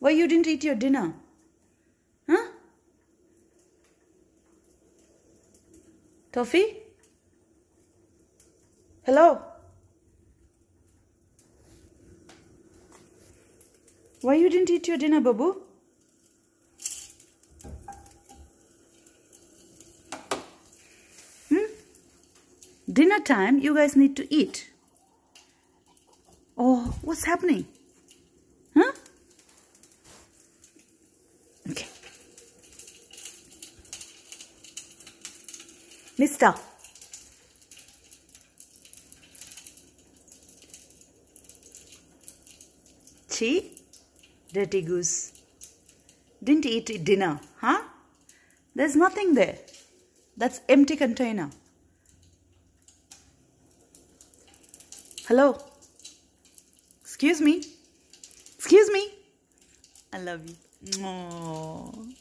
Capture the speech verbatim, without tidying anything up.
Why you didn't eat your dinner? Huh? Toffee? Hello? Why you didn't eat your dinner, Babu? Hmm? Dinner time, you guys need to eat. Oh, what's happening? Huh? Okay. Mister. Chi? Dirty goose. Didn't eat dinner, huh? There's nothing there. That's empty container. Hello? Excuse me? Excuse me? I love you. Aww.